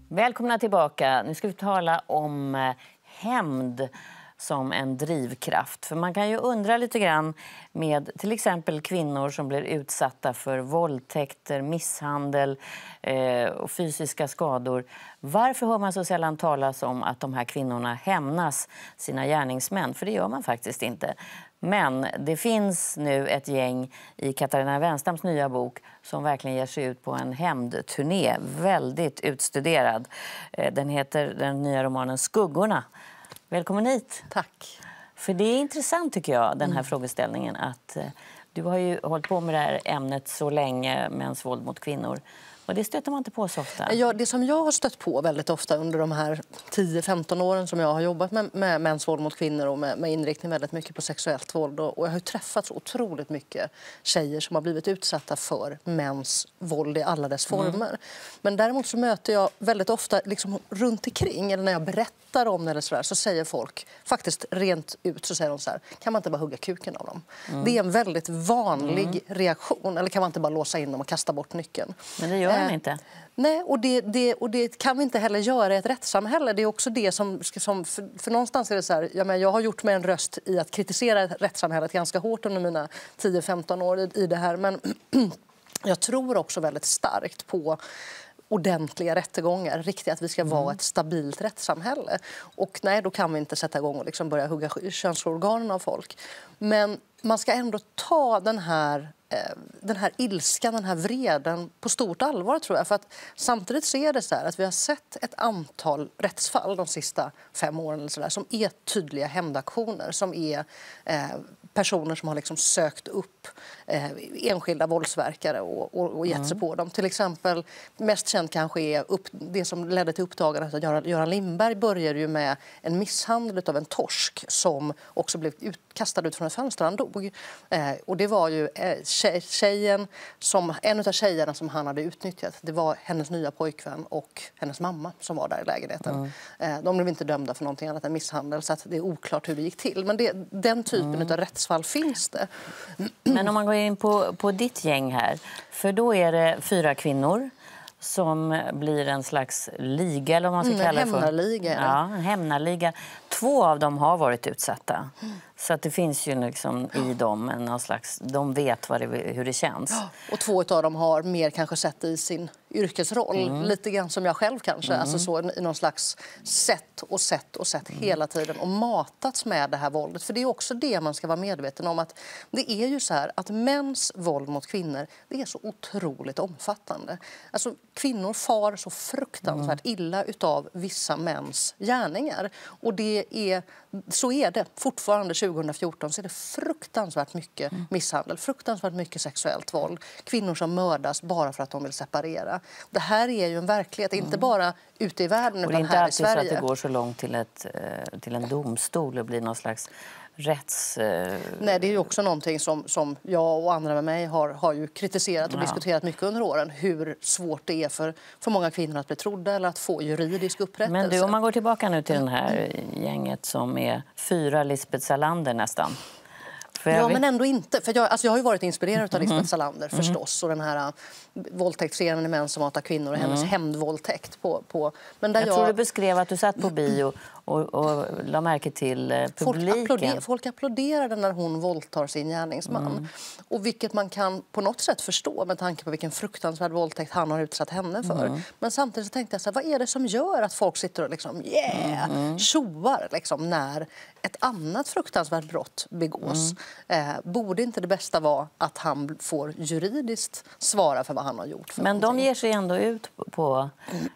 Välkomna tillbaka. Nu ska vi tala om hämnd som en drivkraft. För man kan ju undra lite grann med till exempel kvinnor som blir utsatta för våldtäkter, misshandel och fysiska skador. Varför hör man så sällan talas om att de här kvinnorna hämnas sina gärningsmän? För det gör man faktiskt inte. Men det finns nu ett gäng i Katarina Wenstams nya bok som verkligen ger sig ut på en hämndturné. Väldigt utstuderad. Den heter den nya romanen Skuggorna. Välkommen hit. Tack. För det är intressant tycker jag, den här frågeställningen. Att du har ju hållit på med det här ämnet så länge, mäns våld mot kvinnor. Och det stöter man inte på så ofta. Ja, det som jag har stött på väldigt ofta under de här 10-15 åren som jag har jobbat med mäns våld mot kvinnor och med inriktning väldigt mycket på sexuellt våld. Och jag har ju träffat så otroligt mycket tjejer som har blivit utsatta för mäns våld i alla dess former. Men däremot så möter jag väldigt ofta liksom runt omkring, eller när jag berättar om det eller så där, så säger folk faktiskt rent ut, så säger de så här: kan man inte bara hugga kuken av dem? Det är en väldigt vanlig reaktion. Eller kan man inte bara låsa in dem och kasta bort nyckeln? Men det gör man inte. Nej, och det kan vi inte heller göra i ett rättssamhälle. Det är också det som för någonstans är det så här, jag har gjort mig en röst i att kritisera rättssamhället ganska hårt under mina 10-15 år i det här. Men jag tror också väldigt starkt på ordentliga rättegångar, riktigt att vi ska vara ett stabilt rättssamhälle. Och nej, då kan vi inte sätta igång och liksom börja hugga könsorganen av folk. Men man ska ändå ta den här ilskan, den här vreden på stort allvar, tror jag. För att samtidigt så är det så här att vi har sett ett antal rättsfall de sista 5 åren eller så där, som är tydliga hämndaktioner, som är personer som har liksom sökt upp enskilda våldsverkare och gett sig på dem. Till exempel, mest känt kanske är det som ledde till uppdagandet att Göran Lindberg började ju med en misshandel av en torsk som också blev kastad ut från ett fönster. Han dog. Och det var ju en av tjejerna som han hade utnyttjat. Det var hennes nya pojkvän och hennes mamma som var där i lägenheten. De blev inte dömda för någonting annat än misshandel, så att det är oklart hur det gick till. Men den typen av rättsfall finns det. Men om man går in på ditt gäng här, för då är det 4 kvinnor som blir en slags liga, eller vad man ska kalla det för. Hämnarliga. Ja, en hämnarliga. 2 av dem har varit utsatta. Så att det finns ju liksom i dem någon slags, de vet hur det känns. Och 2 av dem har mer kanske sett i sin yrkesroll. Lite grann som jag själv kanske. Alltså så i någon slags sett hela tiden. Och matats med det här våldet. För det är också det man ska vara medveten om. Att det är ju så här att mäns våld mot kvinnor, det är så otroligt omfattande. Alltså kvinnor far så fruktansvärt illa utav vissa mäns gärningar. Och så är det fortfarande 2014, så är det fruktansvärt mycket misshandel, fruktansvärt mycket sexuellt våld. Kvinnor som mördas bara för att de vill separera. Det här är ju en verklighet, inte bara ute i världen utan här i Sverige. Och det är inte alltid så att det går så långt till en domstol och blir någon slags Nej, det är ju också någonting som jag och andra med mig har ju kritiserat och diskuterat mycket under åren. Hur svårt det är för många kvinnor att bli trodda eller att få juridisk upprättelse. Men du, om man går tillbaka nu till den här gänget som är 4 Lisbeth Salander nästan. Men ändå inte. För jag har ju varit inspirerad av Lisbeth Salander förstås. Och den här våldtäktsscenen i Män som hatar kvinnor och hennes hämndvåldtäkt på. Men där jag tror du beskrev att du satt på bio och la märke till publiken. Folk applåderade när hon våldtar sin gärningsman. Och vilket man kan på något sätt förstå med tanke på vilken fruktansvärd våldtäkt han har utsatt henne för. Men samtidigt så tänkte jag så här, vad är det som gör att folk sitter och liksom tjoar liksom när ett annat fruktansvärt brott begås? Borde inte det bästa vara att han får juridiskt svara för vad han har gjort? Men de ger sig ändå ut på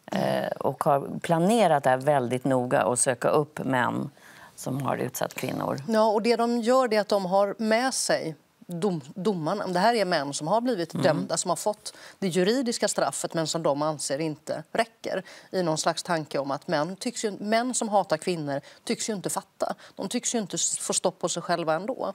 och har planerat det här väldigt noga och söka upp män som har utsatt kvinnor. Ja, och det de gör är att de har med sig domarna. Det här är män som har blivit dömda, som har fått det juridiska straffet men som de anser inte räcker. I någon slags tanke om att män som hatar kvinnor tycks ju inte fatta. De tycks ju inte få stopp på sig själva ändå.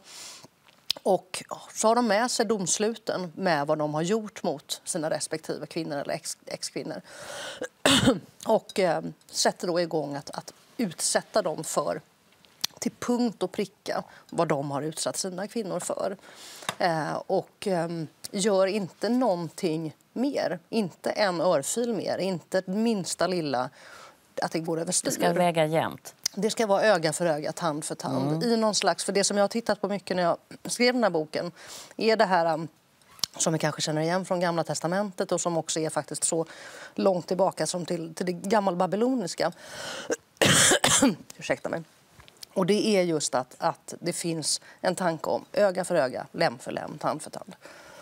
Och så har de med sig domsluten med vad de har gjort mot sina respektive kvinnor eller ex-kvinnor. Och sätter då igång att utsätta dem för till punkt och pricka vad de har utsatt sina kvinnor för. Och gör inte någonting mer, inte en örfil mer, inte minsta lilla att det går över styr. Det ska väga jämnt. Det ska vara öga för öga, tand för tand. I någon slags, för det som jag har tittat på mycket när jag skrev den här boken är det här som vi kanske känner igen från Gamla testamentet och som också är faktiskt så långt tillbaka som till det gammalbabyloniska. Ursäkta mig. Och det är just att det finns en tanke om öga för öga, lem för lem, tand för tand.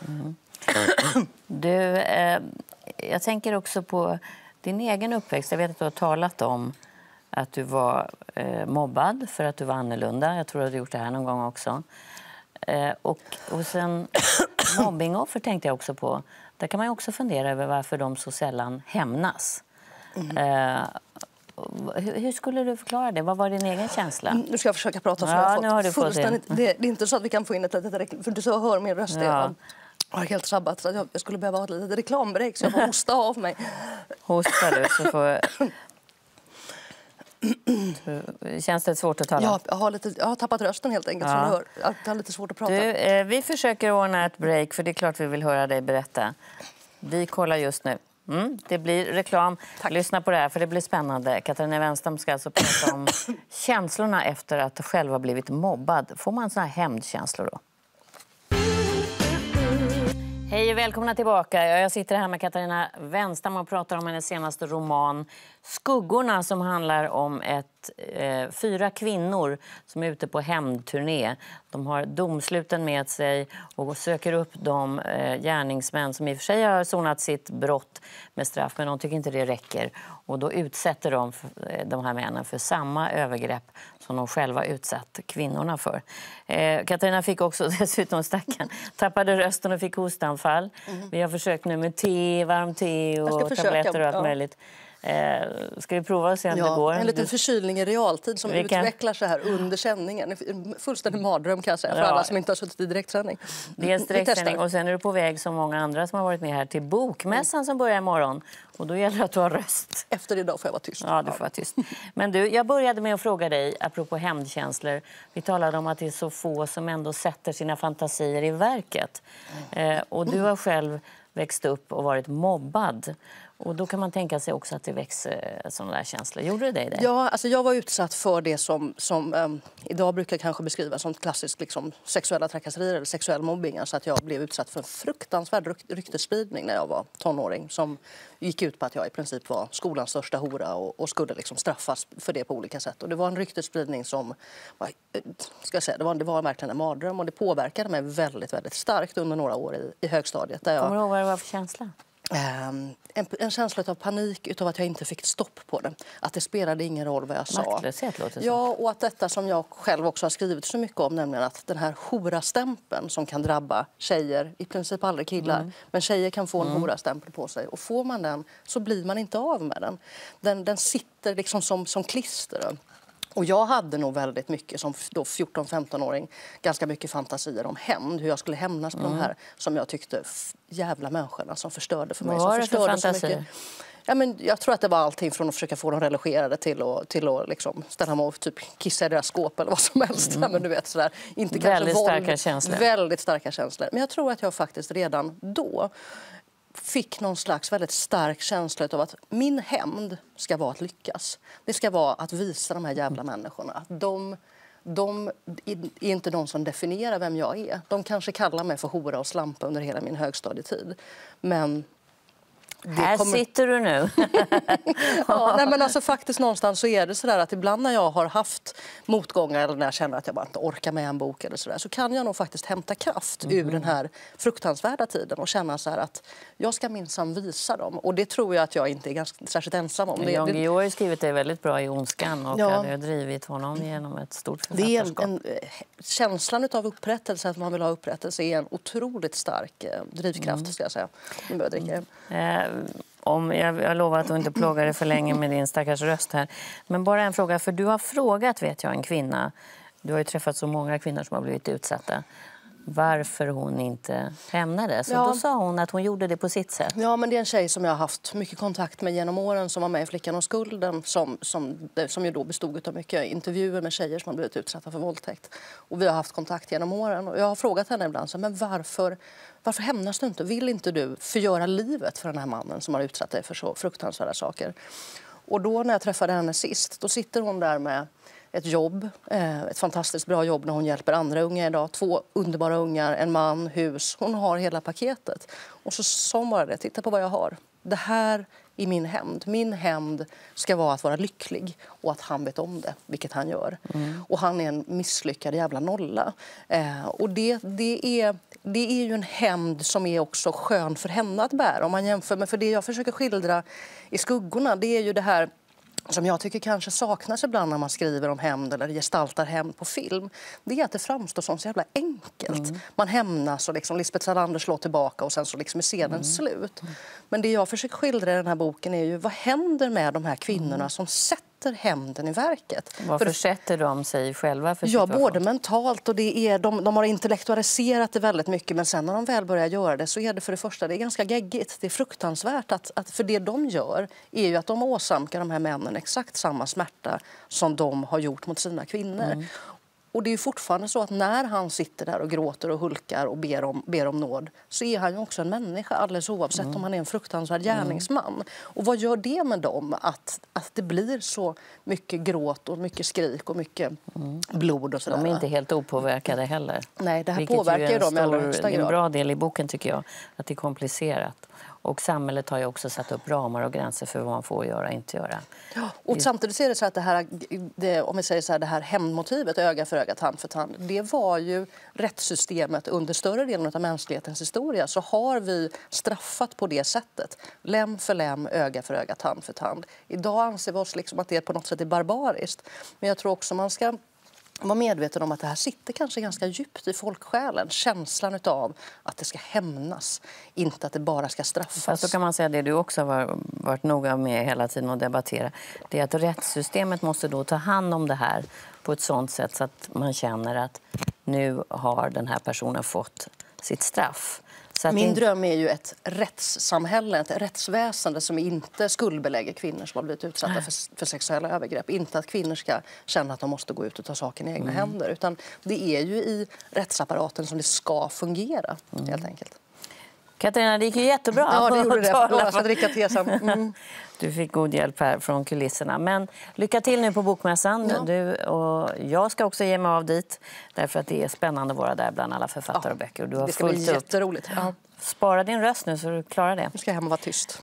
Du, jag tänker också på din egen uppväxt. Jag vet att du har talat om att du var mobbad för att du var annorlunda. Jag tror att du har gjort det här någon gång också. Och sen mobbingoffer tänkte jag också på. Där kan man ju också fundera över varför de så sällan hämnas. Hur skulle du förklara det? Vad var din egen känsla? Nu ska jag försöka prata för ja, nu har du fått det. Det är inte så att vi kan få in ett litet för du så hör min röst. Jag har helt sabbat så att jag skulle behöva ha ett litet reklambreak så jag får hosta av mig. Hostar du så får... Känns det svårt att tala? Ja, jag har tappat rösten helt enkelt. Som du hör. Jag har lite svårt att prata. Vi försöker ordna ett break för det är klart vi vill höra dig berätta. Vi kollar just nu. Det blir reklam. Tack. Lyssna på det här för det blir spännande. Katarina Wenstam ska alltså prata om känslorna efter att själv ha blivit mobbad. Får man såna här hämndkänslor då? Hej och välkomna tillbaka. Jag sitter här med Katarina Wenstam och pratar om hennes senaste roman Skuggorna som handlar om 4 kvinnor som är ute på hämndturné. De har domsluten med sig och söker upp de gärningsmän som i och för sig har sonat sitt brott med straff men de tycker inte det räcker. Och då utsätter de här männen för samma övergrepp som de själva utsatt kvinnorna för. Katarina fick också dessutom tappade rösten och fick hostanfall. Vi har försökt nu med varmt te och tabletter och allt möjligt. Ska vi prova och se om det går? En liten förkylning i realtid som utvecklar sig här under sändningen. En fullständig mardröm kan jag säga för alla som inte har suttit i direktsändning. Det är direktsändning och sen är du på väg som många andra som har varit med här till Bokmässan som börjar imorgon. Och då gäller det att du har röst. Efter idag får jag vara tyst. Ja, du får vara tyst. Men du, jag började med att fråga dig apropå hämndkänslor. Vi talade om att det är så få som ändå sätter sina fantasier i verket. Och du har själv växt upp och varit mobbad. Och då kan man tänka sig också att det växer sådana där känslor. Gjorde det det? Ja, alltså jag var utsatt för det som idag brukar kanske beskrivas som klassisk sexuella trakasserier eller sexuell mobbing. Alltså att jag blev utsatt för en fruktansvärd ryktesspridning när jag var tonåring som gick ut på att jag i princip var skolans största hora och skulle straffas för det på olika sätt. Och det var en ryktesspridning som det var verkligen en mardröm och det påverkade mig väldigt, väldigt starkt under några år i högstadiet. Kommer du ihåg vad det var för känsla? En känsla av panik utav att jag inte fick stopp på det. Att det spelade ingen roll vad jag sa. Maktlöshet låter så. Ja, och att detta som jag själv också har skrivit så mycket om, nämligen att den här horastämpeln som kan drabba tjejer, i princip aldrig killar, men tjejer kan få en horastämpel på sig. Och får man den så blir man inte av med den. Den sitter som klister. Och jag hade nog väldigt mycket som 14-15-åring ganska mycket fantasier om hämnd. Hur jag skulle hämnas på de här som jag tyckte jävla människorna som förstörde för mig. Vad var det för fantasier? Ja, men jag tror att det var allting från att försöka få dem religerade till att ställa mig och typ kissa i deras skåp eller vad som helst. Men du vet, sådär. Inte väldigt kanske starka känslor. Väldigt starka känslor. Men jag tror att jag faktiskt redan då fick någon slags väldigt stark känsla av att min hämnd ska vara att lyckas. Det ska vara att visa de här jävla människorna att de är inte de som definierar vem jag är. De kanske kallar mig för hora och slampa under hela min högstadietid. Men här sitter du nu. Ja, nej, men alltså faktiskt någonstans så är det så där att ibland när jag har haft motgångar eller när jag känner att jag bara inte orkar med en bok eller så där, så kan jag nog faktiskt hämta kraft ur den här fruktansvärda tiden och känna så här att jag ska minsann visa dem. Och det tror jag att jag inte är särskilt ensam om. Jan Guillou har skrivit det väldigt bra i Ondskan och hade drivit honom genom ett stort författarskap. Känslan av upprättelse, att man vill ha upprättelse, är en otroligt stark drivkraft ska jag säga. Nu börjar jag dricka. Jag lovar att du inte plågar dig för länge med din stackars röst här. Men bara en fråga, för du har frågat, vet jag, en kvinna. Du har ju träffat så många kvinnor som har blivit utsatta. varför hon inte hämnades. Och Ja. då sa hon att hon gjorde det på sitt sätt. Ja, men det är en tjej som jag har haft mycket kontakt med genom åren som var med i Flickan och skulden som ju då bestod av mycket intervjuer med tjejer som har blivit utsatta för våldtäkt. Och vi har haft kontakt genom åren och jag har frågat henne ibland så, men varför hämnas du inte? Vill inte du förgöra livet för den här mannen som har utsatt dig för så fruktansvärda saker? Och då när jag träffade henne sist, då sitter hon där med ett jobb, ett fantastiskt bra jobb när hon hjälper andra unga idag. 2 underbara ungar, en man, hus. Hon har hela paketet. Och så sa hon bara det, titta på vad jag har. Det här är min hämnd. Min hämnd ska vara att vara lycklig och att han vet om det, vilket han gör. Och han är en misslyckad jävla nolla. Och det är ju en hämnd som är också skön för henne att bära. Om man jämför med, för det jag försöker skildra i skuggorna, det är ju det här som jag tycker kanske saknas ibland när man skriver om hämnd eller gestaltar hämnd på film. Det är att det framstår som så jävla enkelt. Man hämnas och liksom Lisbeth Salander slår tillbaka och sen så liksom är scenen slut. Men det jag försöker skildra i den här boken är ju vad händer med de här kvinnorna som sätter hämnden i verket. Varför sätter de sig själva för Ja, situation? både mentalt och det är, de har intellektualiserat det väldigt mycket men sen när de väl börjar göra det så är det för det första, det är ganska geggigt. Det är fruktansvärt att för det de gör är ju att de åsamkar de här männen exakt samma smärta som de har gjort mot sina kvinnor. Och det är ju fortfarande så att när han sitter där och gråter och hulkar och ber om nåd så är han ju också en människa alldeles oavsett om han är en fruktansvärd gärningsman. Och vad gör det med dem att det blir så mycket gråt och mycket skrik och mycket blod och sådär? De är inte helt opåverkade heller. Nej, det här Vilket påverkar ju dem i allra högsta Det är en grad. bra del i boken tycker jag, att det är komplicerat. Och samhället har ju också satt upp ramar och gränser för vad man får göra och inte göra. Ja, och samtidigt är det så att om vi säger så här, det här hämndmotivet, öga för öga, tand för tand, det var ju rättssystemet under större delen av mänsklighetens historia så har vi straffat på det sättet. Lem för lem, öga för öga, tand för tand. Idag anser vi oss liksom att det på något sätt är barbariskt. Men jag tror också man ska vara medveten om att det här sitter kanske ganska djupt i folksjälen. Känslan av att det ska hämnas, inte att det bara ska straffas. Fast då kan man säga det du också har varit noga med hela tiden att debattera. Det är att rättssystemet måste då ta hand om det här på ett sådant sätt så att man känner att nu har den här personen fått sitt straff. Så att Min dröm är ju ett rättssamhälle, ett rättsväsende som inte skuldbelägger kvinnor som har blivit utsatta för sexuella övergrepp. Inte att kvinnor ska känna att de måste gå ut och ta saken i egna händer. Utan det är ju i rättsapparaten som det ska fungera, helt enkelt. Katarina, det gick ju jättebra. Ja, det gjorde det. Jag ska dricka te sen. Du fick god hjälp här från kulisserna. Men lycka till nu på bokmässan. Ja. Du och jag ska också ge mig av dit. Därför att det är spännande att vara där bland alla författare och böcker. Och du har Det ska bli fullt upp. jätteroligt. Ja. Spara din röst nu så du klarar det. Nu ska jag hem och vara tyst.